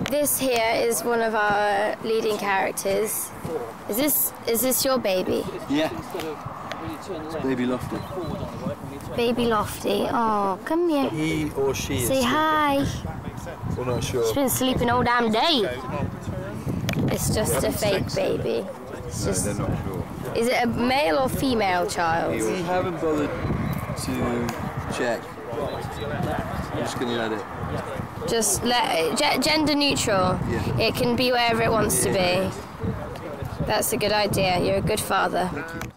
This here is one of our leading characters. Is this your baby? Yeah. It's Baby Lofty. Baby Lofty. Oh, come here. He or she is. Say hi. We're not sure. She's been sleeping all damn day. It's just a fake baby. It's just. They're not sure. Is it a male or female child? We haven't bothered to check. I'm just going to let it. Just let gender neutral. Yeah. It can be wherever it wants to be. That's a good idea. You're a good father. Thank you.